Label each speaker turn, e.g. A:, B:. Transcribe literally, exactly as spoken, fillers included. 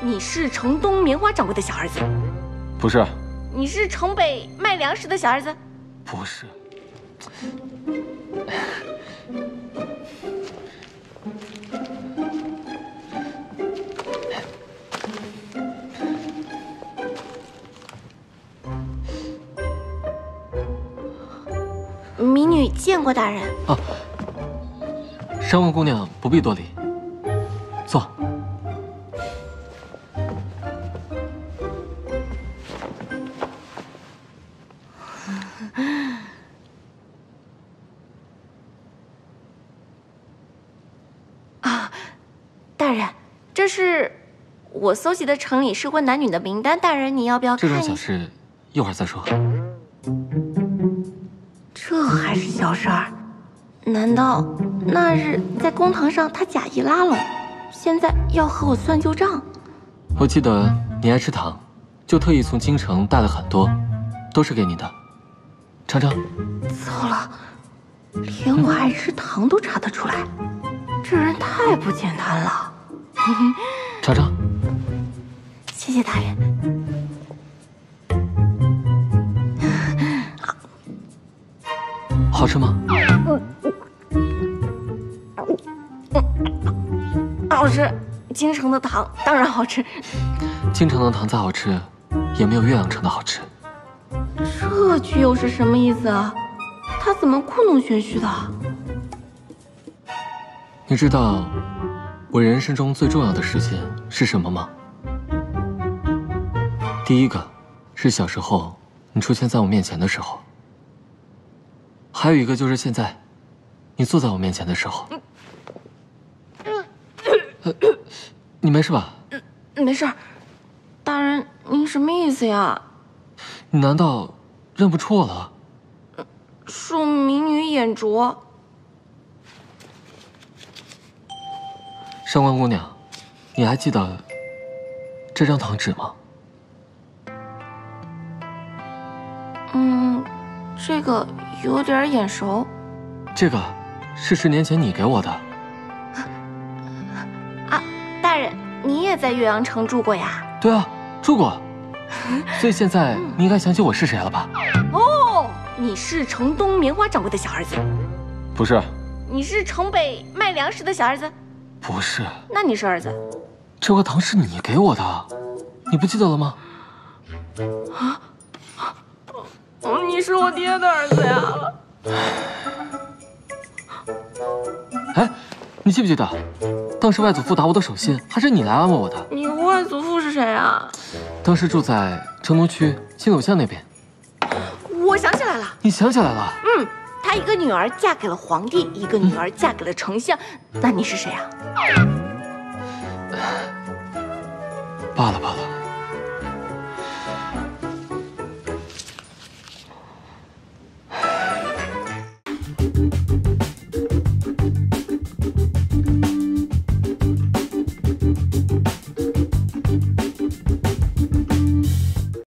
A: 你是城东棉花掌柜的小儿子？
B: 不是。
A: 你是城北卖粮食的小儿子？
B: 不是。
A: 民女见过大人。
B: 啊，山王姑娘不必多礼，坐。
A: 啊，大人，这是我搜集的城里适婚男女的名单，大人你要不要看一下？
B: 这种小事一会儿再说。
A: 这还是小事儿？难道那日在公堂上他假意拉拢，现在要和我算旧账？
B: 我记得你爱吃糖，就特意从京城带了很多，都是给你的。尝尝。
A: 糟了，连我爱吃糖都查得出来，这人太不简单了。
B: 尝尝。
A: 谢谢大人。
B: 好吃吗？
A: 好吃，京城的糖当然好吃。
B: 京城的糖再好吃，也没有岳阳城的好吃。
A: 这句又是什么意思啊？他怎么故弄玄虚的？
B: 你知道我人生中最重要的事情是什么吗？第一个是小时候你出现在我面前的时候。还有一个就是现在，你坐在我面前的时候。呃，你没事吧？
A: 没事。大人，您什么意思呀？
B: 你难道认不出我了？
A: 恕民女眼拙。
B: 上官姑娘，你还记得这张糖纸吗？
A: 嗯，这个有点眼熟。
B: 这个是十年前你给我的。
A: 啊，大人，你也在岳阳城住过呀？
B: 对啊，住过。所以现在你应该想起我是谁了吧？
A: 哦，你是城东棉花掌柜的小儿子？
B: 不是。
A: 你是城北卖粮食的小儿子？
B: 不是。
A: 那你是儿子？
B: 这块糖是你给我的，你不记得了吗？
A: 啊？你是我爹的儿子呀！
B: 哎，你记不记得，当时外祖父打我的手心，还是你来安慰我的？
A: 你外祖父是谁啊？
B: 当时住在城东区新柳巷那边。
A: 我想起来了。你
B: 想起来了？
A: 嗯，他一个女儿嫁给了皇帝，一个女儿嫁给了丞相。嗯、那你是谁啊？
B: 罢了罢了。